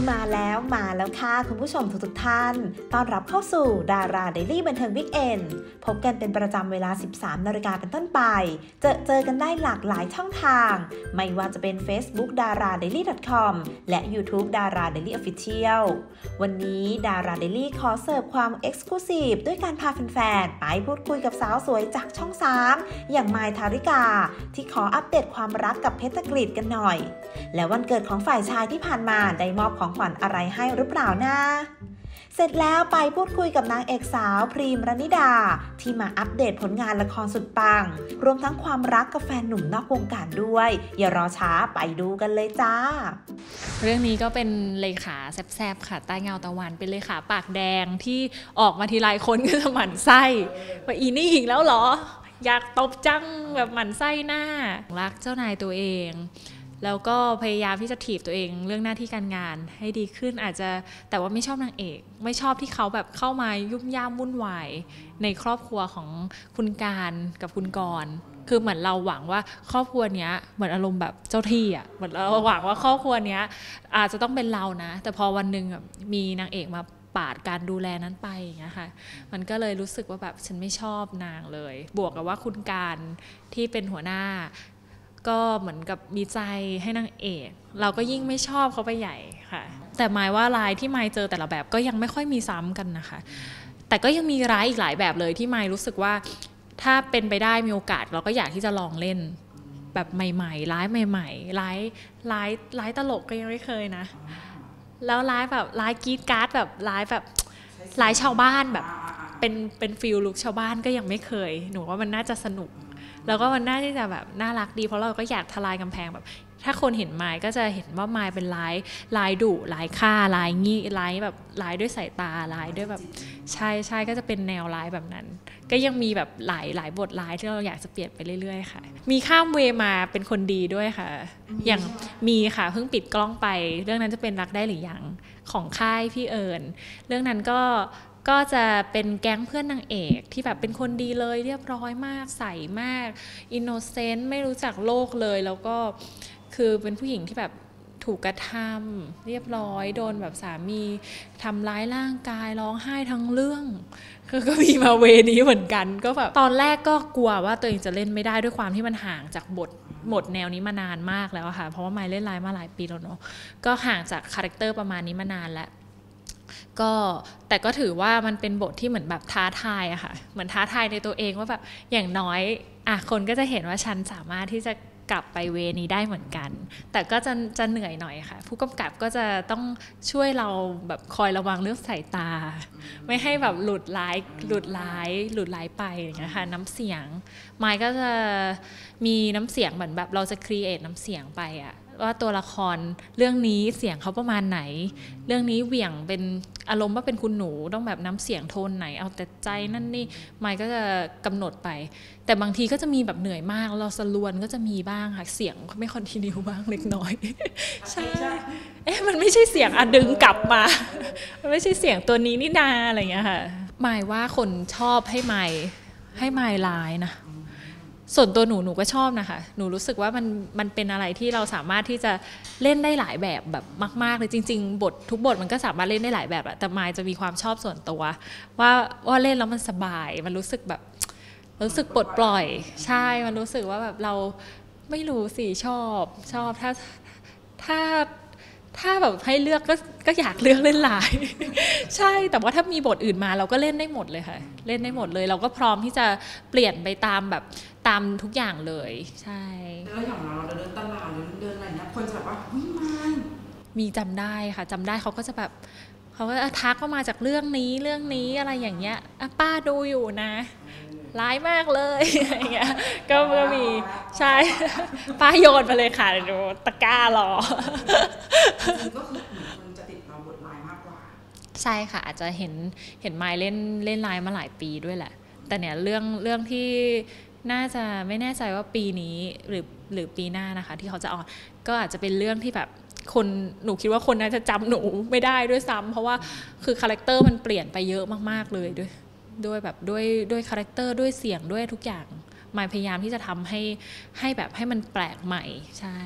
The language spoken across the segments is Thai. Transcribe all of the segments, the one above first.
มาแล้วค่ะคุณผู้ชมทุกท่านต้อนรับเข้าสู่ดาราเดลี่บันเทิงวิกเอนด์พบกันเป็นประจำเวลา 13 นาฬิกาเป็นต้นไปเจอกันได้หลากหลายช่องทางไม่ว่าจะเป็น Facebook daradaily.com และ YouTube Dara Daily Official วันนี้ดาราเดลี่ขอเสิร์ฟความเอ็กซ์คลูซีฟด้วยการพาแฟนๆไปพูดคุยกับสาวสวยจากช่อง 3 อย่างมายทาริกาที่ขออัปเดตความรักกับเพชรกฤษกันหน่อยและวันเกิดของฝ่ายชายที่ผ่านมาได้มอบของขวัญอะไรให้หรือเปล่านะเสร็จแล้วไปพูดคุยกับนางเอกสาวพรีมรณิดาที่มาอัปเดตผลงานละครสุดปังรวมทั้งความรักกับแฟนหนุ่มนอกวงการด้วยอย่ารอช้าไปดูกันเลยจ้าเรื่องนี้ก็เป็นเลขาแซบๆค่ะใต้เงาตะวันเป็นเลขาปากแดงที่ออกมาทีไรคนก็จะหมั่นไส้ว่าอีนี่อีกแล้วเหรออยากตบจังแบบหมั่นไส้หน้ารักเจ้านายตัวเองแล้วก็พยายามที่จะถีบตัวเองเรื่องหน้าที่การงานให้ดีขึ้นอาจจะแต่ว่าไม่ชอบนางเอกไม่ชอบที่เขาแบบเข้ามายุ่มย่ามวุ่นวายในครอบครัวของคุณการกับคุณกรณ์คือเหมือนเราหวังว่าครอบครัวเนี้ยเหมือนอารมณ์แบบเจ้าที่อ่ะเหมือนเราหวังว่าครอบครัวเนี้ยอาจจะต้องเป็นเรานะแต่พอวันหนึ่งมีนางเอกมาปาดการดูแลนั้นไปอย่างเงี้ยค่ะมันก็เลยรู้สึกว่าแบบฉันไม่ชอบนางเลยบวกกับว่าคุณการที่เป็นหัวหน้าก็เหมือนกับมีใจให้นางเอกเราก็ยิ่งไม่ชอบเขาไปใหญ่ค่ะแต่หมายว่าลายที่มายเจอแต่ละแบบก็ยังไม่ค่อยมีซ้ำกันนะคะแต่ก็ยังมีร้ายอีกหลายแบบเลยที่มายรู้สึกว่าถ้าเป็นไปได้มีโอกาสเราก็อยากที่จะลองเล่นแบบใหม่ๆร้ายใหม่ๆร้ายตลกก็ยังไม่เคยนะแล้วร้ายแบบร้ายกรี๊ดการ์ดแบบร้ายแบบร้ายชาวบ้านแบบเป็นฟิลลุคชาวบ้านก็ยังไม่เคยหนูว่ามันน่าจะสนุกแล้วก็มันน่าที่จะแบบน่ารักดีเพราะเราก็อยากทลายกำแพงแบบถ้าคนเห็นไม้ก็จะเห็นว่าไม้เป็นลายดุลายฆ่าลายงี้ลายแบบลายด้วยสายตาลายด้วยแบบใช่ก็จะเป็นแนวลายแบบนั้นก็ยังมีแบบหลายบทลายที่เราอยากจะเปลี่ยนไปเรื่อยๆค่ะมีข้ามเวมาเป็นคนดีด้วยค่ะอย่างมีค่ะเพิ่งปิดกล้องไปเรื่องนั้นจะเป็นรักได้หรือยังของค่ายพี่เอิญเรื่องนั้นก็จะเป็นแก๊งเพื่อนนางเอกที่แบบเป็นคนดีเลยเรียบร้อยมากใสมากอินโนเซนต์ไม่รู้จักโลกเลยแล้วก็คือเป็นผู้หญิงที่แบบถูกกระทำเรียบร้อยโดนแบบสามีทำร้ายร่างกายร้องไห้ทั้งเรื่องคือก็มีมาเวนี้เหมือนกันก็แบบตอนแรกก็กลัวว่าตัวเองจะเล่นไม่ได้ด้วยความที่มันห่างจากบทแนวนี้มานานมากแล้วค่ะเพราะว่าไมค์เล่นไลน์มาหลายปีแล้วเนาะก็ห่างจากคาแรคเตอร์ประมาณนี้มานานแล้วก็แต่ก็ถือว่ามันเป็นบทที่เหมือนแบบท้าทายอะค่ะเหมือนท้าทายในตัวเองว่าแบบอย่างน้อยคนก็จะเห็นว่าฉันสามารถที่จะกลับไปเวนี้ได้เหมือนกันแต่ก็จะเหนื่อยหน่อยค่ะผู้กำกับก็จะต้องช่วยเราแบบคอยระวังเรื่องสายตาไม่ให้แบบหลุดร้ายไปอย่างเงี้ยค่ะน้ำเสียงไมค์ก็จะมีน้ำเสียงเหมือนแบบเราจะครีเอทน้ำเสียงไปอะว่าตัวละครเรื่องนี้เสียงเขาประมาณไหนเรื่องนี้เหวี่ยงเป็นอารมณ์ว่าเป็นคุณหนูต้องแบบน้ำเสียงโทนไหนเอาแต่ใจนั่นนี่ไมค์ก็จะกำหนดไปแต่บางทีก็จะมีแบบเหนื่อยมากเราสลวนก็จะมีบ้างค่ะเสียงไม่คอนทินิวบ้างเล็กน้อยใช่มันไม่ใช่เสียงดึงกลับมามันไม่ใช่เสียงตัวนี้นี่นาอะไรอย่างเงี้ยค่ะหมายว่าคนชอบให้ไมค์ร้ายนะส่วนตัวหนูก็ชอบนะคะหนูรู้สึกว่ามันเป็นอะไรที่เราสามารถที่จะเล่นได้หลายแบบมากๆเลยจริงๆทุกบทมันก็สามารถเล่นได้หลายแบบแต่มายจะมีความชอบส่วนตัวว่าเล่นแล้วมันสบายมันรู้สึกแบบรู้สึกปลดปล่อยใช่มันรู้สึกว่าแบบเราไม่รู้สิชอบถ้าแบบให้เลือกก็อยากเลือกเล่นหลายใช่แต่ว่าถ้ามีบทอื่นมาเราก็เล่นได้หมดเลยค่ะเล่นได้หมดเลยเราก็พร้อมที่จะเปลี่ยนไปตามทุกอย่างเลยใช่แล้วอย่างเราเดินตลาดหรือเดินอะไรเนี่ยคนจะแบบว่ามีจำได้ค่ะจำได้เขาก็จะแบบเขาก็ทักว่ามาจากเรื่องนี้อะไรอย่างเงี้ยป้าดูอยู่นะร้ายมากเลยอย่างเงี้ยก็มีใช่ป้าโยนไปเลยค่ะดูตะกร้ารอก็คือมันจะติดเราบทลายมากกว่าใช่ค่ะอาจจะเห็นไมล์เล่นไลน์มาหลายปีด้วยแหละแต่เนี่ยเรื่องที่น่าจะไม่แน่ใจว่าปีนี้หรือปีหน้านะคะที่เขาจะออนก็อาจจะเป็นเรื่องที่แบบหนูคิดว่าคนน่าจะจำหนูไม่ได้ด้วยซ้ำเพราะว่าคือคาแรคเตอร์มันเปลี่ยนไปเยอะมากๆเลยด้วยแบบด้วยคาแรคเตอร์ด้วยเสียงด้วยทุกอย่างมายพยายามที่จะทำให้แบบให้มันแปลกใหม่ใช่ค่ะ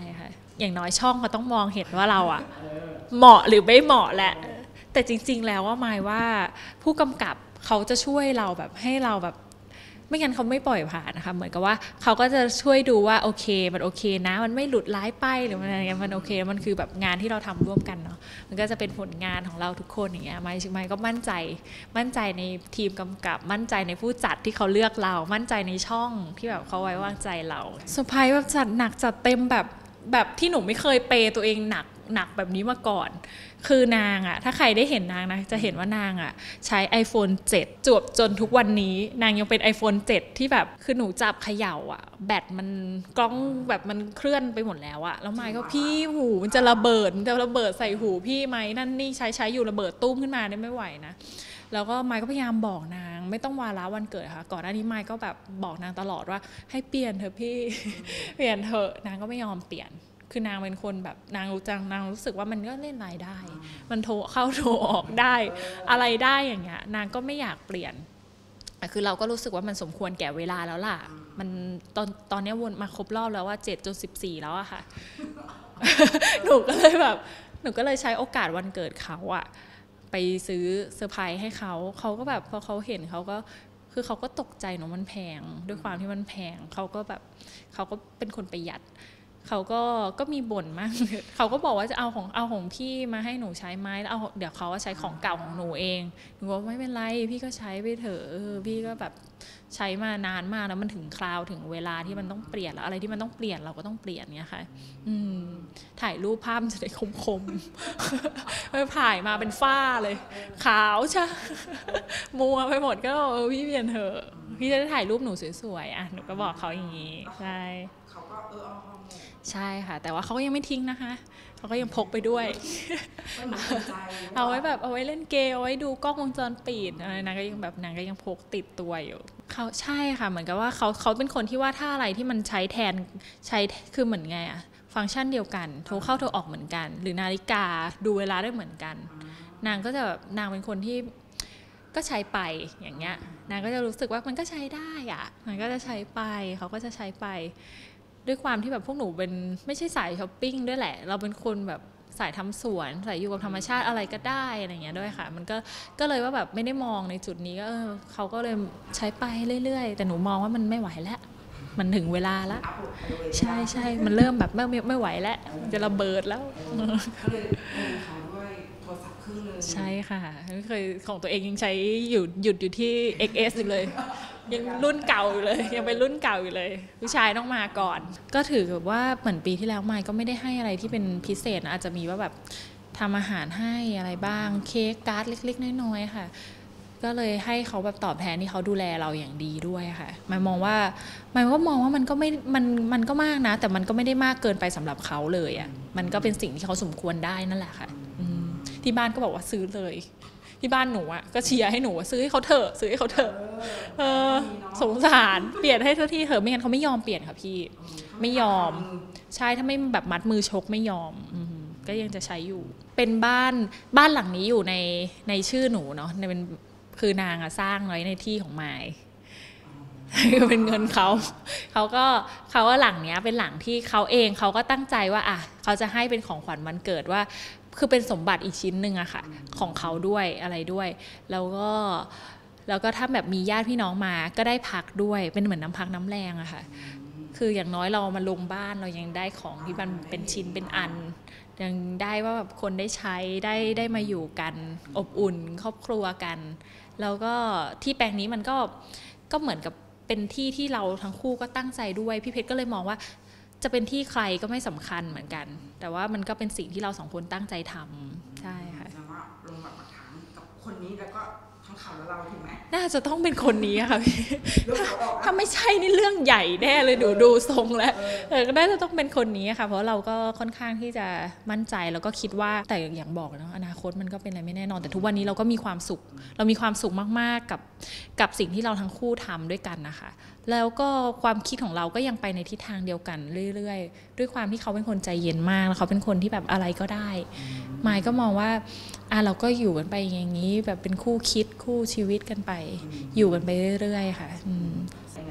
อย่างน้อยช่องก็ต้องมองเห็นว่าเราอะเหมาะหรือไม่เหมาะแหละแต่จริงๆแล้วว่าหมายว่าผู้กำกับเขาจะช่วยเราแบบให้เราแบบไม่งั้นเขาไม่ปล่อยผ่านนะคะเหมือนกับว่าเขาก็จะช่วยดูว่าโอเคมันโอเคนะมันไม่หลุดร้ายไปหรือมันอะไรมันโอเคมันคือแบบงานที่เราทำร่วมกันเนาะมันก็จะเป็นผลงานของเราทุกคนอย่างเงี้ยไม่ก็มั่นใจในทีมกำกับมั่นใจในผู้จัดที่เขาเลือกเรามั่นใจในช่องที่แบบเขาไว้วางใจเราเซอร์ไพรส์แบบจัดหนักจัดเต็มแบบที่หนูไม่เคยเปย์ตัวเองหนักแบบนี้มาก่อนคือนางอะถ้าใครได้เห็นนางนะจะเห็นว่านางอะใช้ iPhone 7 จวบจนทุกวันนี้นางยังเป็น iPhone 7 ที่แบบคือหนูจับเขย่าอะแบตมันกล้องแบบมันเคลื่อนไปหมดแล้วอะแล้วไมค์ก็พี่หูมันจะระเบิดใส่หูพี่ไหมนั่นนี่ใช้อยู่ระเบิดตุ้มขึ้นมาได้ไม่ไหวนะแล้วก็ไมค์ก็พยายามบอกนางไม่ต้องวาระวันเกิดค่ะก่อนหน้านี้ไมค์ก็แบบบอกนางตลอดว่าให้เปลี่ยนเถอะพี่ เปลี่ยนเถอะนางก็ไม่ยอมเปลี่ยนคือนางเป็นคนแบบนางรู้สึกว่ามันก็เล่นรายได้มันโทรเข้าโทรออกได้อะไรได้อย่างเงี้ยนางก็ไม่อยากเปลี่ยนคือเราก็รู้สึกว่ามันสมควรแก่เวลาแล้วล่ะมันตอนนี้วนมาครบรอบแล้วว่า7 จน 14แล้วอะค่ะ หนูก็เลยใช้โอกาสวันเกิดเขาอะไปซื้อเซอร์ไพรส์ให้เขาก็แบบพอเขาเห็นเขาก็ตกใจเนาะมันแพงด้วยความที่มันแพงเขาก็เป็นคนประหยัดเขาก็มีบ่นมากเขาก็บอกว่าจะเอาของพี่มาให้หนูใช้ไหมแล้วเดี๋ยวเขาใช้ของเก่าของหนูเองหนูบอกไม่เป็นไรพี่ก็ใช้ไปเถอะพี่ก็แบบใช้มานานมากแล้วมันถึงคราวถึงเวลาที่มันต้องเปลี่ยนแล้วอะไรที่มันต้องเปลี่ยนเราก็ต้องเปลี่ยนเนี่ยค่ะถ่ายรูปภาพจะได้คมๆถ่ายมาเป็นฝ้าเลยขาวใช่มัวไปหมดก็พี่เปลี่ยนเถอะพี่จะได้ถ่ายรูปหนูสวยๆอ่ะหนูก็บอกเขาอย่างนี้ใช่เขาก็ใช่ค่ะแต่ว่าเขาก็ยังไม่ทิ้งนะคะเขาก็ยังพกไปด้วยเอาไว้เล่นเกมเอาไว้ดูกล้องวงจรปิดอะไรนางก็ยังพกติดตัวอยู่เขาใช่ค่ะเหมือนกับว่าเขาเป็นคนที่ว่าถ้าอะไรที่มันใช้แทนคือเหมือนไงอะฟังก์ชันเดียวกันโทรเข้าโทรออกเหมือนกันหรือนาฬิกาดูเวลาได้เหมือนกันนางก็จะแบบนางเป็นคนที่ก็ใช้ไปอย่างเงี้ยนางก็จะรู้สึกว่ามันก็ใช้ได้อะมันก็จะใช้ไปเขาก็จะใช้ไปด้วยความที่แบบพวกหนูเป็นไม่ใช่สายช้อปปิ้งด้วยแหละเราเป็นคนแบบสายทำสวนสายอยู่กับธรรมชาติอะไรก็ได้อะไรเงี้ยด้วยค่ะมันก็เลยว่าแบบไม่ได้มองในจุดนี้ก็เขาก็เลยใช้ไปเรื่อยๆแต่หนูมองว่ามันไม่ไหวแล้วมันถึงเวลาแล้วใช่มันเริ่มแบบไม่ไหวแล้วจะระเบิดแล้วก็เลยเขาด้วยโทรศัพท์เครื่องนึงใช่ค่ะไม่เคยของตัวเองยังใช้หยุดอยู่ที่ XS อยู่เลยยังรุ่นเก่าอยู่เลยยังเป็นรุ่นเก่าอยู่เลยผู้ชายต้องมาก่อนก็ถือว่าเหมือนปีที่แล้วไมค์ก็ไม่ได้ให้อะไรที่เป็นพิเศษนะอาจจะมีว่าแบบทำอาหารให้อะไรบ้างเค้กการ์ดเล็กๆน้อยๆค่ะก็เลยให้เขาแบบตอบแทนที่เขาดูแลเราอย่างดีด้วยค่ะไมค์ก็มองว่ามันก็ไม่มันก็มากนะแต่มันก็ไม่ได้มากเกินไปสำหรับเขาเลยอ่ะมันก็เป็นสิ่งที่เขาสมควรได้นั่นแหละค่ะที่บ้านก็บอกว่าซื้อเลยที่บ้านหนูอ่ะก็เชียร์ให้หนูซื้อให้เขาเถอะสงสารเปลี่ยนให้เท่าที่เถอะไม่งั้นเขาไม่ยอมเปลี่ยนค่ะพี่ไม่ยอมใช่ถ้าไม่แบบมัดมือชกไม่ยอมก็ยังจะใช้อยู่เป็นบ้านหลังนี้อยู่ในชื่อหนูเนาะเป็นคือนางสร้างไว้ในที่ของไมค์เป็นเงินเขาก็หลังเนี้ยเป็นหลังที่เขาเองเขาก็ตั้งใจว่าอ่ะเขาจะให้เป็นของขวัญวันเกิดว่าคือเป็นสมบัติอีกชิ้นหนึ่งอะค่ะของเขาด้วยอะไรด้วยแล้วก็ถ้าแบบมีญาติพี่น้องมาก็ได้พักด้วยเป็นเหมือนน้ำพักน้ำแรงอะค่ะคืออย่างน้อยเรามาลงบ้านเรายังได้ของที่มันเป็นชิ้นเป็นอันยังได้ว่าแบบคนได้ใช้ได้มาอยู่กันอบอุ่นครอบครัวกันแล้วก็ที่แปลงนี้มันก็เหมือนกับเป็นที่ที่เราทั้งคู่ก็ตั้งใจด้วยพี่เพชรก็เลยมองว่าจะเป็นที่ใครก็ไม่สำคัญเหมือนกันแต่ว่ามันก็เป็นสิ่งที่เราสองคนตั้งใจทำใช่ค่ะแต่ว่าลงหลักฐานกับคนนี้แล้วก็ทั้งเขาและเราถูกไหมน่าจะต้องเป็นคนนี้ค่ะพี่ถ้าไม่ใช่นี่เรื่องใหญ่แน่เลยดูทรงแล้วก็น่าจะต้องเป็นคนนี้ค่ะเพราะเราก็ค่อนข้างที่จะมั่นใจแล้วก็คิดว่าแต่อย่างบอกนะอนาคตมันก็เป็นอะไรไม่แน่นอนแต่ทุกวันนี้เราก็มีความสุขเรามีความสุขมากๆกับสิ่งที่เราทั้งคู่ทำด้วยกันนะคะแล้วก็ความคิดของเราก็ยังไปในทิศทางเดียวกันเรื่อยๆด้วยความที่เขาเป็นคนใจเย็นมากแล้วเขาเป็นคนที่แบบอะไรก็ได้มายก็มองว่าเราก็อยู่กันไปอย่างนี้แบบเป็นคู่คิดคู่ชีวิตกันไปอยู่กันไปเรื่อยๆค่ะ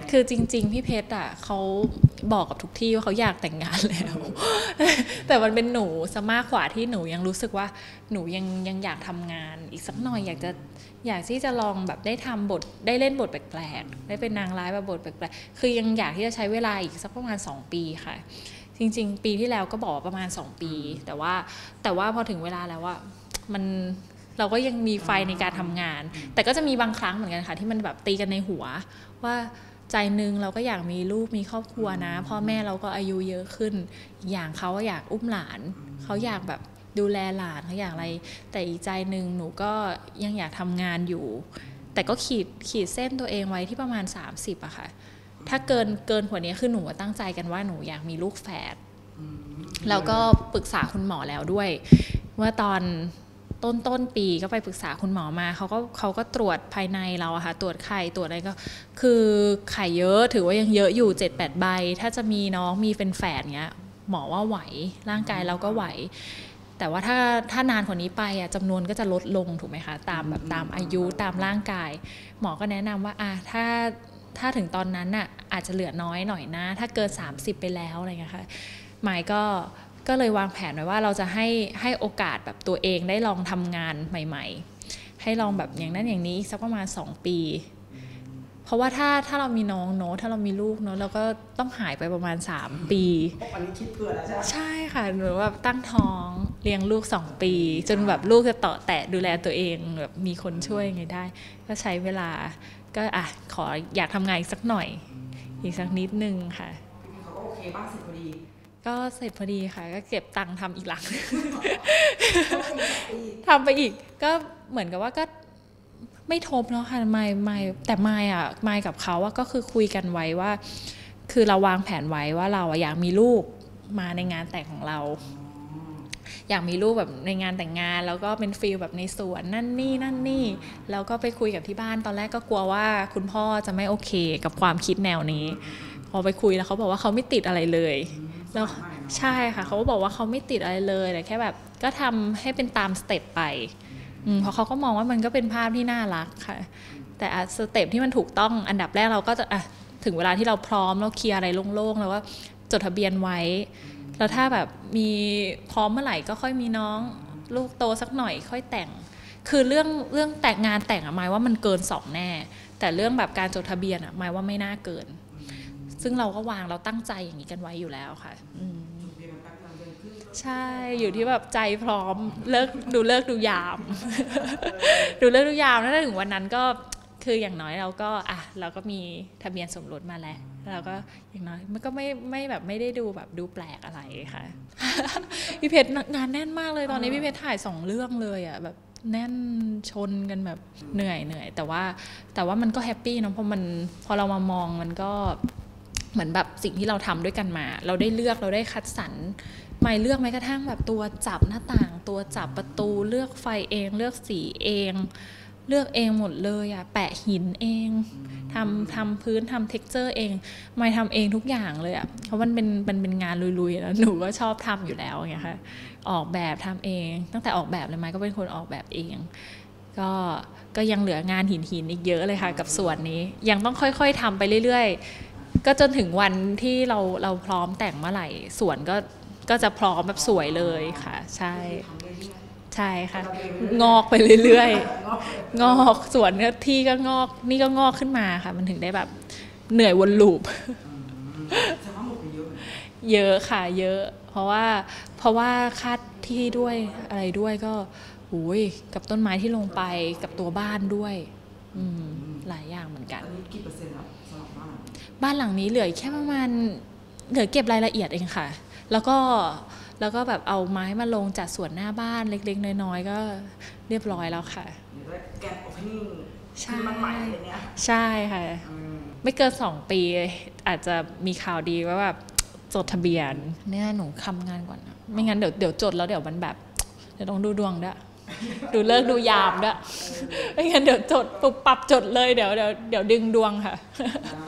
คือจริงๆพี่เพชรอ่ะเขาบอกกับทุกที่ว่าเขาอยากแต่งงานแล้ว แต่มันเป็นหนูซะมากกว่าที่หนูยังรู้สึกว่าหนูยังอยากทำงานอีกสักหน่อยอยากที่จะลองแบบได้ทำบทได้เล่นบทแปลกๆได้เป็นนางร้ายแบบบทแปลกๆคือยังอยากที่จะใช้เวลาอีกสักประมาณ2 ปีค่ะจริงๆปีที่แล้วก็บอกว่าประมาณ2 ปีแต่ว่าพอถึงเวลาแล้วว่ามันเราก็ยังมีไฟในการทำงานแต่ก็จะมีบางครั้งเหมือนกันค่ะที่มันแบบตีกันในหัวว่าใจนึงเราก็อยากมีลูกมีครอบครัวนะพ่อแม่เราก็อายุเยอะขึ้นอย่างเขาอยากอุ้มหลานเขาอยากแบบดูแลหลานเขาอยากอะไรแต่อีกใจนึงหนูก็ยังอยากทำงานอยู่แต่ก็ขีดเส้นตัวเองไว้ที่ประมาณ30อะค่ะถ้าเกินกว่านี้คือหนูตั้งใจกันว่าหนูอยากมีลูกแฝดแล้วก็ปรึกษาคุณหมอแล้วด้วยเมื่อตอนต้นปีก็ไปปรึกษาคุณหมอมาเขาก็ตรวจภายในเราอะค่ะตรวจไข่ตรวจอะไรก็คือไข่เยอะถือว่ายังเยอะอยู่ 7-8 ใบถ้าจะมีน้องมีเป็นแฝดเงี้ยหมอว่าไหวร่างกายเราก็ไหวแต่ว่าถ้านานกว่านี้ไปอะจำนวนก็จะลดลงถูกไหมคะตามอายุตามร่างกายหมอก็แนะนำว่าถ้าถึงตอนนั้นน่ะอาจจะเหลือน้อยหน่อยนะถ้าเกิน30ไปแล้วอะไรเงี้ยค่ะหมายก็เลยวางแผนไว้ว่าเราจะให้โอกาสแบบตัวเองได้ลองทำงานใหม่ๆให้ลองแบบอย่างนั้นอย่างนี้สักประมาณ2 ปีเพราะว่าถ้าเรามีน้องเนาะถ้าเรามีลูกเนาะเราก็ต้องหายไปประมาณ3 ปีอันนี้คิดเผื่อแล้วใช่ไหมใช่ค่ะหนูแบบตั้งท้องเลี้ยงลูก2 ปีจนแบบลูกจะต่อแตะดูแลตัวเองแบบมีคนช่วยไงได้ก็ใช้เวลาก็ขออยากทำงานอีกสักหน่อยอีกสักนิดนึงค่ะเขาก็โอเคบ้างสิพอดีก็เสร็จพอดีค่ะก็เก็บตังค์ทำอีกหลัง ทำไปอีกก็เหมือนกับว่าก็ไม่ทบแล้วค่ะไม่แต่ไม่กับเขาก็คือคุยกันไว้ว่าคือเราวางแผนไว้ว่าเราอยากมีลูกมาในงานแต่งของเราอยากมีลูกแบบในงานแต่งงานแล้วก็เป็นฟีลแบบในสวนนั่นนี่แล้วก็ไปคุยกับที่บ้านตอนแรกก็กลัวว่าคุณพ่อจะไม่โอเคกับความคิดแนวนี้พอไปคุยแล้วเขาบอกว่าเขาไม่ติดอะไรเลยแล้วใช่ค่ะเขาก็บอกว่าเขาไม่ติดอะไรเลยแต่แค่แบบก็ทำให้เป็นตามสเต็ปไปเพราะเขาก็มองว่ามันก็เป็นภาพที่น่ารักค่ะแต่สเต็ปที่มันถูกต้องอันดับแรกเราก็จะถึงเวลาที่เราพร้อมเราเคลียร์อะไรโล่งๆแล้วว่าจดทะเบียนไว้แล้วถ้าแบบมีพร้อมเมื่อไหร่ก็ค่อยมีน้องลูกโตสักหน่อยค่อยแต่งคือเรื่องแต่งงานแต่งหมายว่ามันเกิน2แน่แต่เรื่องแบบการจดทะเบียนหมายว่าไม่น่าเกินซึ่งเราก็เราตั้งใจอย่างนี้กันไว้อยู่แล้วค่ะใช่อยู่ที่แบบใจพร้อมเลิกดูยาม ดูเลิกดูยามแล้วถึงวันนั้นก็คืออย่างน้อยเราก็มีทะเบียนสมรสมาแล้วเราก็อย่างน้อยมันก็ไม่แบบไม่ได้ดูแบบดูแปลกอะไรค่ะ พี่เพชรงานแน่นมากเลยตอนนี้พี่เพชรถ่าย2 เรื่องเลยอ่ะแบบแน่นชนกันแบบเหนื่อยแต่ว่ามันก็แฮปปี้เนาะพอเรามามองมันก็เหมือนแบบสิ่งที่เราทำด้วยกันมาเราได้เลือกเราได้คัดสรรไม่เลือกแม้กระทั่งแบบตัวจับหน้าต่างตัวจับประตูเลือกไฟเองเลือกสีเองเลือกเองหมดเลยอ่ะแปะหินเองทำพื้นทำเท็กเจอร์เองไม่ทำเองทุกอย่างเลยอ่ะเพราะมันเป็นงานลุยๆแล้วหนูก็ชอบทำอยู่แล้วไงคะออกแบบทำเองตั้งแต่ออกแบบเลยไหมก็เป็นคนออกแบบเองก็ยังเหลืองานหินอีกเยอะเลยค่ะกับส่วนนี้ยังต้องค่อยๆทำไปเรื่อยๆก็จนถึงวันที่เราพร้อมแต่งเมื่อไหร่ส่วนก็จะพร้อมแบบสวยเลยค่ะใช่ค่ะงอกไปเรื่อยๆงอกสวนที่ก็งอกนี่ก็งอกขึ้นมาค่ะมันถึงได้แบบเหนื่อยวนลูปเยอะค่ะเยอะเพราะว่าคาดที่ด้วยอะไรด้วยก็กับต้นไม้ที่ลงไปกับตัวบ้านด้วยหลายอย่างเหมือนกันกี่เปอร์เซ็นต์สำหรับบ้านหลังนี้เหลือแค่ประมาณเหลือเก็บรายละเอียดเองค่ะแล้วก็แบบเอาไม้มาลงจัดส่วนหน้าบ้านเล็กๆน้อยๆก็เรียบร้อยแล้วค่ะแกนโอเพนนิ่งใช่มันใหม่อะไรเงี้ยใช่ค่ะไม่เกิน2 ปีอาจจะมีข่าวดีว่าแบบจดทะเบียนเนี่ยหนูทำงานก่อนนะไม่งั้นเดี๋ยวจดแล้วเดี๋ยวมันแบบเดี๋ยวต้องดูดวงด้วยดูเลิกดูยามด้วยไม่งั้นเดี๋ยวจดปุบปับจดเลยเดี๋ยวดึงดวงค่ะ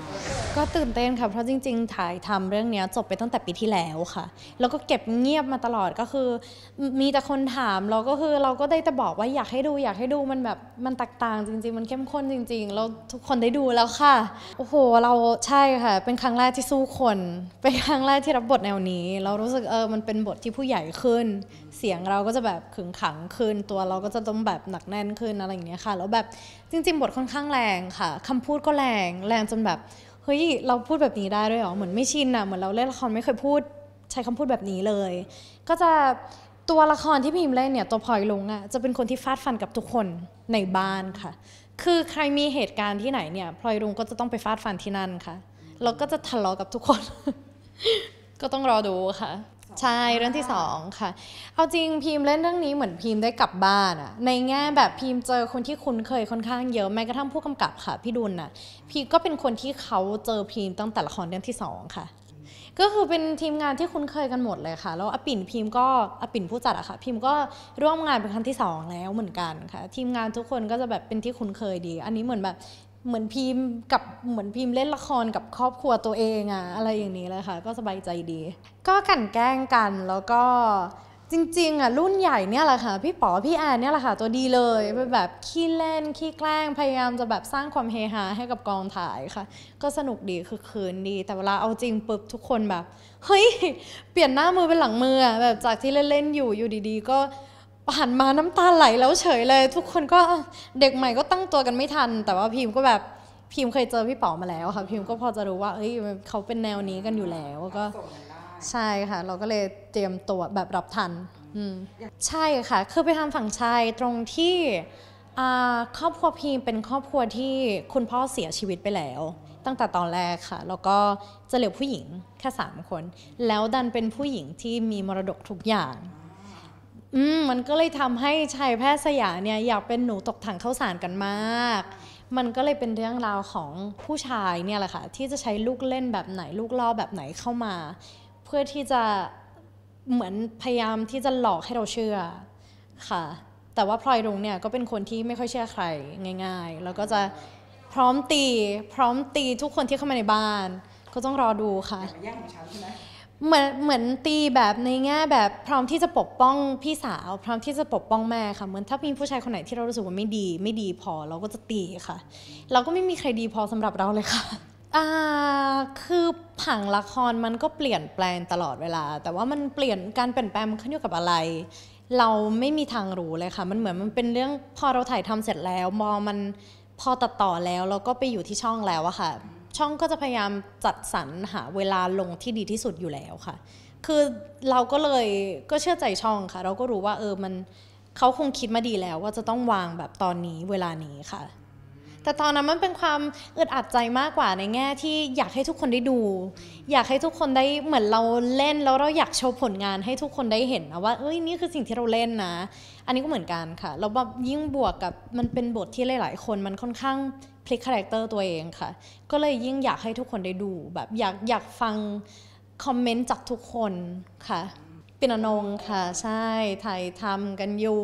ก็ตื่นเต้นค่ะเพราะจริงๆถ่ายทำเรื่องนี้จบไปตั้งแต่ปีที่แล้วค่ะแล้วก็เก็บเงียบมาตลอดก็คือมีแต่คนถามเราก็คือเราก็ได้แต่บอกว่าอยากให้ดูมันแบบมันแตกต่างจริงๆมันเข้มข้นจริงๆแล้วทุกคนได้ดูแล้วค่ะโอ้โหเราใช่ค่ะเป็นครั้งแรกที่สู้คนเป็นครั้งแรกที่รับบทแนวนี้เรารู้สึกมันเป็นบทที่ผู้ใหญ่ขึ้นเสียงเราก็จะแบบขึงขังขึ้นตัวเราก็จะต้องแบบหนักแน่นขึ้นอะไรอย่างเงี้ยค่ะแล้วแบบจริงๆบทค่อนข้างแรงค่ะคำพูดก็แรงจนแบบเฮ้ยเราพูดแบบนี้ได้ด้วยเหรอเหมือนไม่ชินอะเหมือนเราเล่นละครไม่เคยพูดใช้คำพูดแบบนี้เลยก็จะตัวละครที่พิมเล่นเนี่ยตัวพลอยลุงอะจะเป็นคนที่ฟาดฟันกับทุกคนในบ้านค่ะคือใครมีเหตุการณ์ที่ไหนเนี่ยพลอยลุงก็จะต้องไปฟาดฟันที่นั่นค่ะเราก็จะทะเลาะกับทุกคน ก็ต้องรอดูค่ะใช่เรื่องที่2ค่ะเอาจริงพิมเล่นเรื่องนี้เหมือนพิมได้กลับบ้านอะในแง่แบบพิมเจอคนที่คุ้นเคยค่อนข้างเยอะแม้กระทั่งผู้กำกับค่ะพี่ดุลน่ะพิมก็เป็นคนที่เขาเจอพิมตั้งแต่ละครเรื่องที่2ค่ะก็คือเป็นทีมงานที่คุ้นเคยกันหมดเลยค่ะแล้วอปิ่นพิมก็อปิ่นผู้จัดอะค่ะพิมก็ร่วมงานเป็นครั้งที่2แล้วเหมือนกันค่ะทีมงานทุกคนก็จะแบบเป็นที่คุ้นเคยดีอันนี้เหมือนแบบเหมือนพิมกับเหมือนพิมเล่นละครกับครอบครัวตัวเองอะอะไรอย่างนี้เลยค่ะก็สบายใจดีก็กลั่นแกล้งกันแล้วก็จริงๆอะรุ่นใหญ่เนี่ยแหละค่ะพี่ป๋อพี่แอนเนี่ยแหละค่ะตัวดีเลยแบบขี้เล่นขี้แกล้งพยายามจะแบบสร้างความเฮฮาให้กับกองถ่ายค่ะก็สนุกดีคือคืนดีแต่เวลาเอาจริงปุ๊บทุกคนแบบเฮ้ยเปลี่ยนหน้ามือเป็นหลังมือแบบจากที่เล่นๆอยู่ดีๆก็หันมาน้ำตาไหลแล้วเฉยเลยทุกคนก็เด็กใหม่ก็ตั้งตัวกันไม่ทันแต่ว่าพิมก็แบบพิมเคยเจอพี่ป๋อมาแล้วค่ะพิมก็พอจะรู้ว่าเขาเป็นแนวนี้กันอยู่แล้วก็ใช่ค่ะเราก็เลยเตรียมตัวแบบรับทันใช่ค่ะคือไปทำฝั่งชายตรงที่ครอบครัวพิมเป็นครอบครัวที่คุณพ่อเสียชีวิตไปแล้วตั้งแต่ตอนแรกค่ะแล้วก็จะเหลือผู้หญิงแค่3คนแล้วดันเป็นผู้หญิงที่มีมรดกทุกอย่างมันก็เลยทำให้ชายแพทย์สยามเนี่ยอยากเป็นหนูตกถังข้าวสารกันมากมันก็เลยเป็นเรื่องราวของผู้ชายเนี่ยแหละค่ะที่จะใช้ลูกเล่นแบบไหนลูกล่อแบบไหนเข้ามาเพื่อที่จะเหมือนพยายามที่จะหลอกให้เราเชื่อค่ะแต่ว่าพลอยรุ้งเนี่ยก็เป็นคนที่ไม่ค่อยเชื่อใครง่ายๆแล้วก็จะพร้อมตีทุกคนที่เข้ามาในบ้านก็ต้องรอดูค่ะแย่งของฉันใช่ไหมเหมือนตีแบบในแง่แบบพร้อมที่จะปกป้องพี่สาวพร้อมที่จะปกป้องแม่ค่ะเหมือนถ้ามีผู้ชายคนไหนที่เรารู้สึกว่าไม่ดีพอเราก็จะตีค่ะเราก็ไม่มีใครดีพอสำหรับเราเลยค่ะคือผังละครมันก็เปลี่ยนแปลงตลอดเวลาแต่ว่ามันการเปลี่ยนแปลงมันขึ้นอยู่กับอะไรเราไม่มีทางรู้เลยค่ะมันเหมือนมันเป็นเรื่องพอเราถ่ายทำเสร็จแล้วพอตัดต่อแล้วเราก็ไปอยู่ที่ช่องแล้วอะค่ะช่องก็จะพยายามจัดสรรหาเวลาลงที่ดีที่สุดอยู่แล้วค่ะคือเราก็เลยก็เชื่อใจช่องค่ะเราก็รู้ว่าเขาคงคิดมาดีแล้วว่าจะต้องวางแบบตอนนี้เวลานี้ค่ะแต่ตอนนั้นมันเป็นความอึดอัดใจมากกว่าในแง่ที่อยากให้ทุกคนได้ดูอยากให้ทุกคนได้เหมือนเราเล่นแล้วเราอยากโชว์ผลงานให้ทุกคนได้เห็นนะว่านี่คือสิ่งที่เราเล่นนะอันนี้ก็เหมือนกันค่ะแล้วแบบยิ่งบวกกับมันเป็นบทที่หลายๆคนมันค่อนข้างพลิกคาแรคเตอร์ตัวเองค่ะก็เลยยิ่งอยากให้ทุกคนได้ดูแบบอยากฟังคอมเมนต์จากทุกคนค่ะปิ่นอนงค่ะใช่ถ่ายทำกันอยู่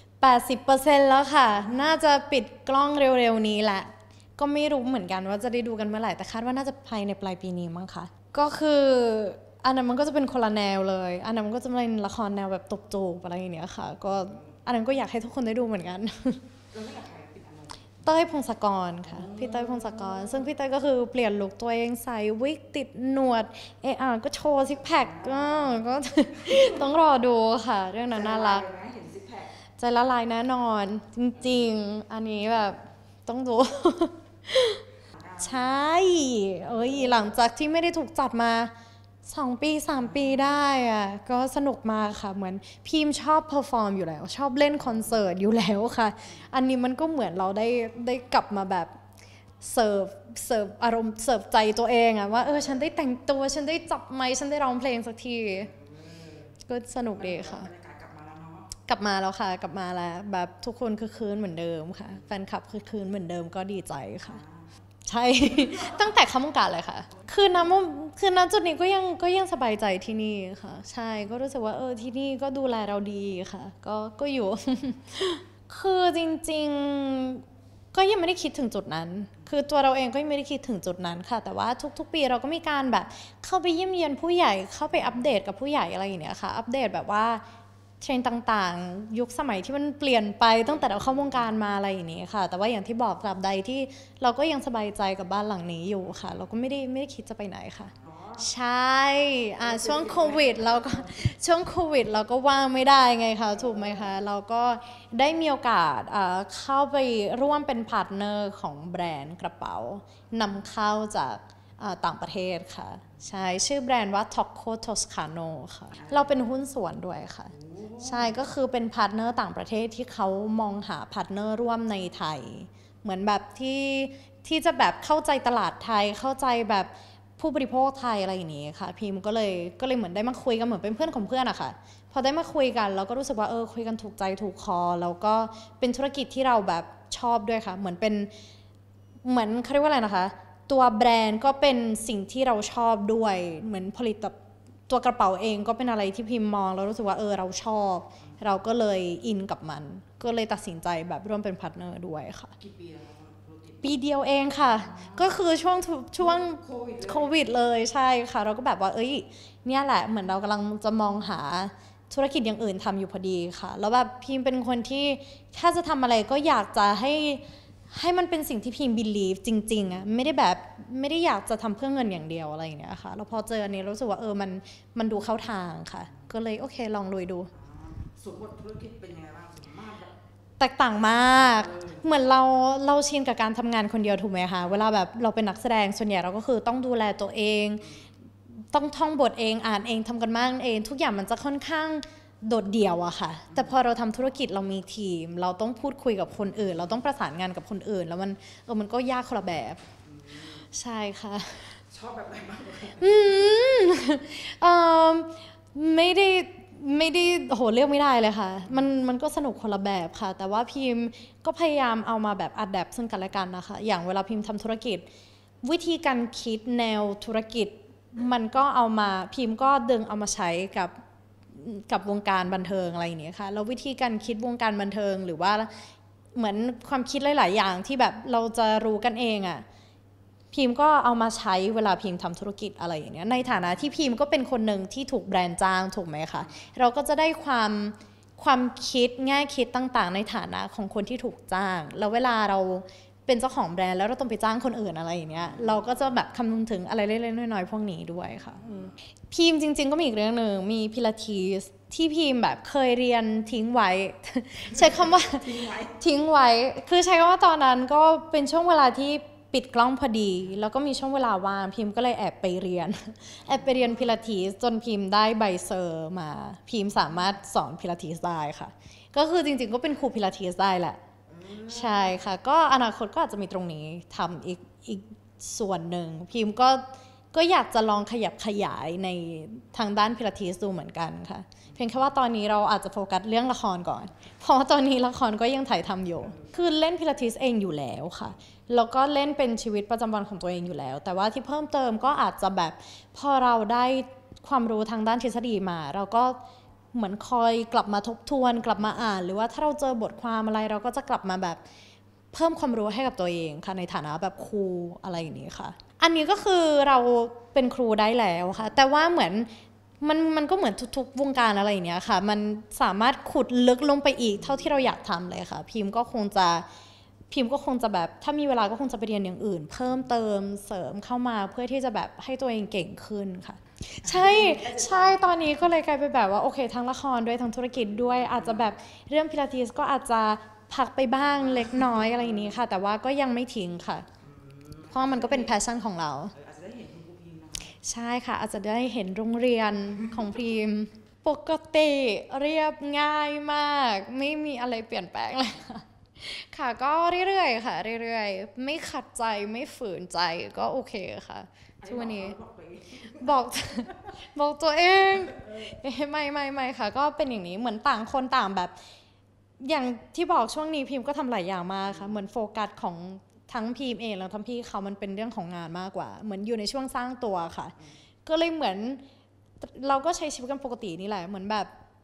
80% แล้วค่ะน่าจะปิดกล้องเร็วๆนี้แหละก็ไม่รู้เหมือนกันว่าจะได้ดูกันเมื่อไหร่แต่คาดว่าน่าจะภายในปลายปีนี้มั้งค่ะก็คืออันนั้นมันก็จะเป็นคนละแนวเลยอันนั้นมันก็จะเป็นละครแนวแบบตบจูบอะไรอย่างเงี้ยค่ะก็อันนั้นก็อยากให้ทุกคนได้ดูเหมือนกันเต้ยพงศกรค่ะพี่เต้ยพงศกรซึ่งพี่เต้ยก็คือเปลี่ยนลุคตัวเองใส่วิกติดหนวดก็โชว์ซิกแพคก็ต้องรอดูค่ะเรื่องนั้นน่ารักใจละลายแน่นอนจริงๆอันนี้แบบต้องดู ใช่หลังจากที่ไม่ได้ถูกจัดมา2 ปี3 ปีได้อะก็สนุกมากค่ะเหมือนพิมชอบเพอร์ฟอร์มอยู่แล้วชอบเล่นคอนเสิร์ตอยู่แล้วค่ะอันนี้มันก็เหมือนเราได้กลับมาแบบเสิร์ฟอารมณ์เสิร์ฟใจตัวเองอะว่าฉันได้แต่งตัวฉันได้จับไมค์ฉันได้ร้องเพลงสักทีก็สนุกดีค่ะกลับมาแล้วค่ะกลับมาแล้วแบบทุกคนคือคืนเหมือนเดิมค่ะแฟนคลับคือคืนเหมือนเดิมก็ดีใจค่ะใช่ ตั้งแต่เข้าวงการเลยค่ะคือณจุดนี้ก็ยังสบายใจที่นี่ค่ะใช่ก็รู้สึกว่าที่นี่ก็ดูแลเราดีค่ะก็อยู่ คือจริงๆก็ยังไม่ได้คิดถึงจุดนั้นคือตัวเราเองก็ยังไม่ได้คิดถึงจุดนั้นค่ะแต่ว่าทุกๆปีเราก็มีการแบบเข้าไปเยี่ยมเยียนผู้ใหญ่เข้าไปอัปเดตกับผู้ใหญ่อะไรอย่างเงี้ยค่ะอัปเดตแบบว่าเทรนด์ต่างๆยุคสมัยที่มันเปลี่ยนไปตั้งแต่เราเข้าวงการมาอะไรอย่างนี้ค่ะแต่ว่าอย่างที่บอกตราบใดที่เราก็ยังสบายใจกับบ้านหลังนี้อยู่ค่ะเราก็ไม่ได้คิดจะไปไหนค่ะใช่ช่วงโควิดเราก็ว่างไม่ได้ไงคะถูกไหมคะเราก็ได้มีโอกาสเข้าไปร่วมเป็นพาร์ทเนอร์ของแบรนด์กระเป๋านำเข้าจากต่างประเทศค่ะใช่ชื่อแบรนด์ว่า Tocco Toscano ค่ะเราเป็นหุ้นส่วนด้วยค่ะใช่ก็คือเป็นพาร์ทเนอร์ต่างประเทศที่เขามองหาพาร์ทเนอร์ร่วมในไทยเหมือนแบบที่จะแบบเข้าใจตลาดไทยเข้าใจแบบผู้บริโภคไทยอะไรอย่างนี้ค่ะพิมก็เลยเหมือนได้มาคุยกันเหมือนเป็นเพื่อนของเพื่อนอะค่ะพอได้มาคุยกันเราก็รู้สึกว่าคุยกันถูกใจถูกคอแล้วก็เป็นธุรกิจที่เราแบบชอบด้วยค่ะเหมือนเขาเรียกว่าอะไรนะคะตัวแบรนด์ก็เป็นสิ่งที่เราชอบด้วยเหมือนผลิตตัวกระเป๋าเองก็เป็นอะไรที่พิมมองแล้วรู้สึกว่าเราชอบเราก็เลยอินกับมันก็เลยตัดสินใจแบบร่วมเป็นพาร์ทเนอร์ด้วยค่ะกี่ปีแล้วปีเดียวเองค่ะก็คือช่วงโควิดเลยใช่ค่ะเราก็แบบว่าเนี่ยแหละเหมือนเรากำลังจะมองหาธุรกิจอย่างอื่นทำอยู่พอดีค่ะแล้วแบบพิมเป็นคนที่ถ้าจะทำอะไรก็อยากจะให้มันเป็นสิ่งที่พิม believe จริงๆอะไม่ได้อยากจะทำเพื่อเงินอย่างเดียวอะไรอย่างเงี้ยค่ะแล้วพอเจออันนี้รู้สึกว่ามันดูเข้าทางค่ะก็เลยโอเคลองลุยดูสมมติธุรกิจเป็นยังไงบ้างสมมติแตกต่างมากเหมือนเราชินกับการทำงานคนเดียวถูกไหมคะเวลาแบบเราเป็นนักแสดงส่วนใหญ่เราก็คือต้องดูแลตัวเองต้องท่องบทเองอ่านเองทำกันบ้านเองทุกอย่างมันจะค่อนข้างโดดเดี่ยวอะค่ะแต่พอเราทำธุรกิจเรามีทีมเราต้องพูดคุยกับคนอื่นเราต้องประสานงานกับคนอื่นแล้วมันก็ยากคนละแบบใช่ค่ะชอบแบบไหนบ้างไม่ได้โหเลือกไม่ได้เลยค่ะมันก็สนุกคนละแบบค่ะแต่ว่าพิมก็พยายามเอามาแบบอัดแอปซึ่งกันและกันนะคะอย่างเวลาพิมทำธุรกิจวิธีการคิดแนวธุรกิจมันก็พิมก็ดึงเอามาใช้กับวงการบันเทิงอะไรอย่างเงี้ยค่ะแล้ววิธีการคิดวงการบันเทิงหรือว่าเหมือนความคิดหลายๆอย่างที่แบบเราจะรู้กันเองอะพิมก็เอามาใช้เวลาพิมทำธุรกิจอะไรอย่างเงี้ยในฐานะที่พิมก็เป็นคนหนึ่งที่ถูกแบรนด์จ้างถูกไหมคะเราก็จะได้ความคิดแง่คิดต่างๆในฐานะของคนที่ถูกจ้างแล้วเวลาเราเป็นเจ้าของแบรนด์แล้วเราต้องไปจ้างคนอื่นอะไรอย่างเงี้ยเราก็จะแบบคำนึงถึงอะไรเล็กๆน้อยๆพวกนี้ด้วยค่ะพิมจริงๆก็มีอีกเรื่องนึงมีพิลาทิสที่พิมแบบเคยเรียนทิ้งไว้ ใช้คำว่าทิ้งไว้คือใช้คำว่าตอนนั้นก็เป็นช่วงเวลาที่ปิดกล้องพอดีแล้วก็มีช่วงเวลาว่างพิมก็เลยแอบไปเรียนพิลาทิสจนพิมได้ใบเซอร์มาพิมสามารถสอนพิลาทิสได้ค่ะก็คือจริงๆก็เป็นครูพิลาทิสได้แหละใช่ค่ะก็อนาคตก็อาจจะมีตรงนี้ทำอีกส่วนหนึ่งพิมก็อยากจะลองขยับขยายในทางด้านพิลาทิสดูเหมือนกันค่ะเพียงแค่ว่าตอนนี้เราอาจจะโฟกัสเรื่องละครก่อนเพราะว่าตอนนี้ละครก็ยังถ่ายทำอยู่คือเล่นพิลาทิสเองอยู่แล้วค่ะแล้วก็เล่นเป็นชีวิตประจำวันของตัวเองอยู่แล้วแต่ว่าที่เพิ่มเติมก็อาจจะแบบพอเราได้ความรู้ทางด้านทฤษฎีมาเราก็เหมือนคอยกลับมาทบทวนกลับมาอ่านหรือว่าถ้าเราเจอบทความอะไรเราก็จะกลับมาแบบเพิ่มความรู้ให้กับตัวเองค่ะในฐานะแบบครูอะไรอย่างนี้ค่ะอันนี้ก็คือเราเป็นครูได้แล้วค่ะแต่ว่าเหมือนมันก็เหมือนทุกๆวงการอะไรอย่างเนี้ยค่ะมันสามารถขุดลึกลงไปอีกเท่าที่เราอยากทำเลยค่ะพิมก็คงจะแบบถ้ามีเวลาก็คงจะไปเรียนอย่างอื่นเพิ่มเติมเสริมเข้ามาเพื่อที่จะแบบให้ตัวเองเก่งขึ้นค่ะใช่ตอนนี้ก็เลยกลายเป็นแบบว่าโอเคทั้งละครด้วยทั้งธุรกิจด้วยอาจจะแบบเรื่องพิลาทิสก็อาจจะพักไปบ้างเล็กน้อยอะไรอย่างนี้ค่ะแต่ว่าก็ยังไม่ทิ้งค่ะเพราะมันก็เป็นแพชชั่นของเราใช่ค่ะอาจจะได้เห็นโรงเรียนของพิมปกติเรียบง่ายมากไม่มีอะไรเปลี่ยนแปลงเลยค่ะก็เรื่อยๆค่ะเรื่อยๆไม่ขัดใจไม่ฝืนใจก็โอเคค่ะทุกวันนี้บอกตัวเองไม่ค่ะก็เป็นอย่างนี้เหมือนต่างคนต่างแบบอย่างที่บอกช่วงนี้พิมก็ทำหลายอย่างมากค่ะเหมือนโฟกัสของทั้งพิมเองแล้วทั้งพี่เขามันเป็นเรื่องของงานมากกว่าเหมือนอยู่ในช่วงสร้างตัวค่ะก็เลยเหมือนเราก็ใช้ชีวิตกันปกตินี่แหละเหมือนแบบ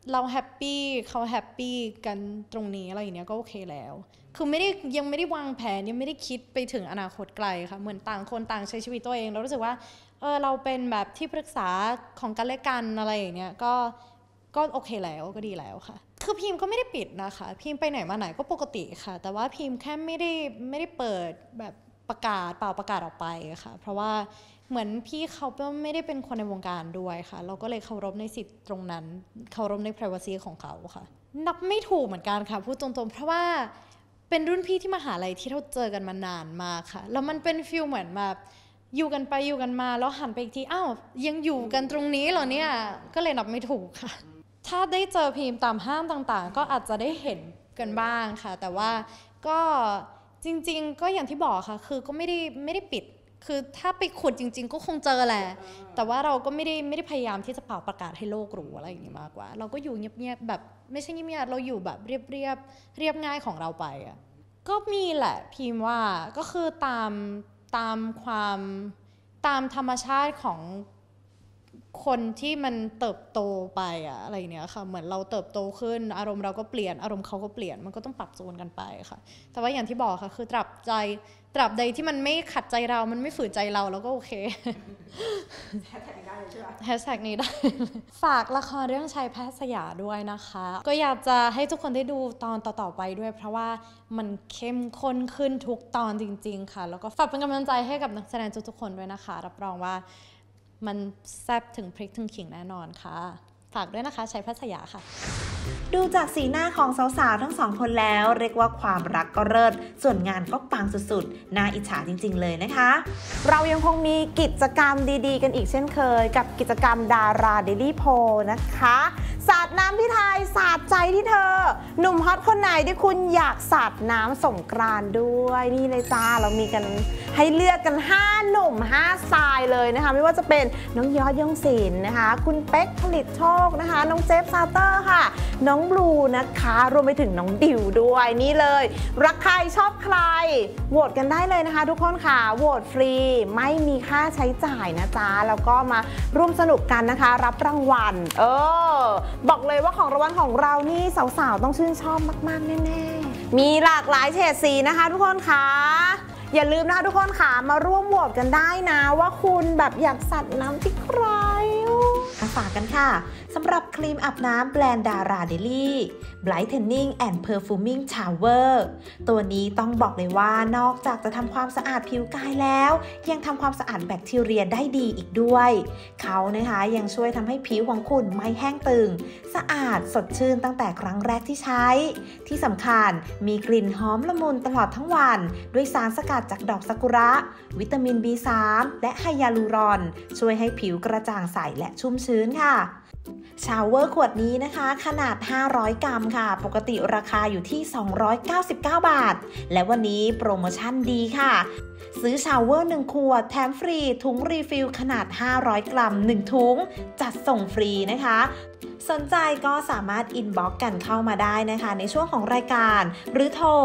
เราแฮปปี้เขาแฮปปี้กันตรงนี้อะไรอย่างเงี้ยก็โอเคแล้วคือยังไม่ได้วางแผนยังไม่ได้คิดไปถึงอนาคตไกลค่ะเหมือนต่างคนต่างใช้ชีวิตตัวเองเรารู้สึกว่าเราเป็นแบบที่ปรึกษาของกันและกันอะไรอย่างเงี้ยก็โอเคแล้วก็ดีแล้วค่ะคือพิมก็ไม่ได้ปิดนะคะพิมไปไหนมาไหนก็ปกติค่ะแต่ว่าพิมแค่ไม่ได้เปิดแบบประกาศออกไปค่ะเพราะว่าเหมือนพี่เขาไม่ได้เป็นคนในวงการด้วยค่ะเราก็เลยเคารพในสิทธิ์ตรงนั้นเคารพใน privacy ของเขาค่ะนับไม่ถูกเหมือนกันค่ะพูดตรงๆเพราะว่าเป็นรุ่นพี่ที่มหาลัยที่เราเจอกันมานานมากค่ะแล้วมันเป็นฟีลเหมือนแบบอยู่กันไปอยู่กันมาแล้วหันไปอีกทีอ้าวยังอยู่กันตรงนี้เหรอเนี่ยก็เลยนับไม่ถูกค่ะถ้าได้เจอพิมพ์ตามห้างต่างๆก็อาจจะได้เห็นกันบ้างค่ะแต่ว่าก็จริงๆก็อย่างที่บอกค่ะคือก็ไม่ได้ปิดคือถ้าไปขุดจริงๆก็คงเจอแหละแต่ว่าเราก็ไม่ได้พยายามที่จะเป่าประกาศให้โลกรู้อะไรอย่างนี้มากกว่าเราก็อยู่เงียบๆแบบไม่ใช่เงียบๆเราอยู่แบบเรียบง่ายของเราไปอ่ะก็มีแหละพิมพ์ว่าก็คือตามธรรมชาติของคนที่มันเติบโตไปอะอะไรเนี้ยค่ะเหมือนเราเติบโตขึ้นอารมณ์เราก็เปลี่ยนอารมณ์เขาก็เปลี่ยนมันก็ต้องปรับจูนกันไปค่ะแต่ว่าอย่างที่บอกค่ะคือตราบใดที่มันไม่ขัดใจเรามันไม่ฝืนใจเราแล้วก็โอเคแฮชแท็กนี้ได้เลยใช่ไหมแฮชแท็กนี้ได้ฝากละครเรื่องชายแพทย์สยามด้วยนะคะก็อยากจะให้ทุกคนได้ดูตอนต่อไปด้วยเพราะว่ามันเข้มข้นขึ้นทุกตอนจริงๆค่ะแล้วก็ฝากเป็นกำลังใจให้กับนักแสดงทุกๆคนด้วยนะคะรับรองว่ามันแซ่บถึงพริกถึงขิงแน่นอนค่ะฝากด้วยนะคะชายแพทย์สยามค่ะดูจากสีหน้าของสาวๆทั้งสองคนแล้วเรียกว่าความรักก็เลิศส่วนงานก็ปังสุดๆน่าอิจฉาจริงๆเลยนะคะเรายังคงมีกิจกรรมดีๆกันอีกเช่นเคยกับกิจกรรมดาราเดลี่โพลนะคะสาดน้ำที่ไทยสาดใจที่เธอหนุ่มฮอตคนไหนที่คุณอยากสาดน้ำสงกรานต์ด้วยนี่เลยจ้าเรามีกันให้เลือกกัน5หนุ่ม5ทรายเลยนะคะไม่ว่าจะเป็นน้องยอดย่องศิลป์นะคะคุณเป๊กผลิตโชคนะคะน้องเจฟซาเตอร์ค่ะน้องบลูนะคะรวมไปถึงน้องดิวด้วยนี่เลยรักใครชอบใครโหวตกันได้เลยนะคะทุกคนค่ะโหวตฟรีไม่มีค่าใช้จ่ายนะจ๊ะแล้วก็มาร่วมสนุกกันนะคะรับรางวัลบอกเลยว่าของรางวัลของเรานี่สาวๆต้องชื่นชอบมากๆแน่ๆมีหลากหลายเฉดสีนะคะทุกคนค่ะอย่าลืมนะทุกคนค่ะมาร่วมโหวตกันได้นะว่าคุณแบบอยากสัดน้ำที่ใครฝากกันค่ะสำหรับครีมอาบน้ำแบรนด์ดาราเดลี่ Brightening and Perfuming Shower ตัวนี้ต้องบอกเลยว่านอกจากจะทำความสะอาดผิวกายแล้วยังทำความสะอาดแบคทีเรียได้ดีอีกด้วยเขานะคะยังช่วยทำให้ผิวของคุณไม่แห้งตึงสะอาดสดชื่นตั้งแต่ครั้งแรกที่ใช้ที่สำคัญมีกลิ่นหอมละมุนตลอดทั้งวันด้วยสารสกัดจากดอกซากุระวิตามิน B3 และไฮยาลูรอนช่วยให้ผิวกระจ่างใสและชุ่มชื้นค่ะชาวเวอร์ขวดนี้นะคะขนาด500กรัมค่ะปกติราคาอยู่ที่299 บาทและวันนี้โปรโมชั่นดีค่ะซื้อชาวเวอร์1ขวดแถมฟรีถุงรีฟิลขนาด500กรัม1ถุงจัดส่งฟรีนะคะสนใจก็สามารถอินบ็อกซ์กันเข้ามาได้นะคะในช่วงของรายการหรือโทร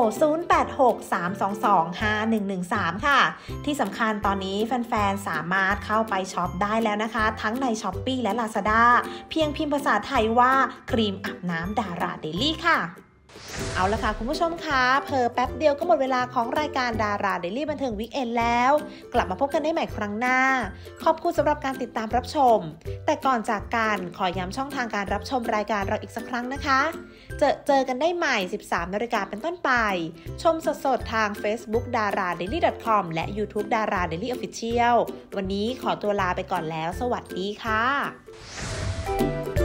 0863225113 ค่ะที่สำคัญตอนนี้แฟนๆสามารถเข้าไปช็อปได้แล้วนะคะทั้งใน Shopee และ Lazada เพียงพิมพ์ภาษาไทยว่าครีมอาบน้ำดาราเดลี่ค่ะเอาละค่ะคุณผู้ชมคะเผลอแป๊บเดียวก็หมดเวลาของรายการดาราเดลี่บันเทิงวีคเอนด์แล้วกลับมาพบกันได้ใหม่ครั้งหน้าขอบคุณสำหรับการติดตามรับชมแต่ก่อนจากกันขอย้ำช่องทางการรับชมรายการเราอีกสักครั้งนะคะเจอกันได้ใหม่ 13 นาฬิกาเป็นต้นไปชมสดๆทาง Facebook daradaily.com และ YouTube Dara Daily Official วันนี้ขอตัวลาไปก่อนแล้วสวัสดีค่ะ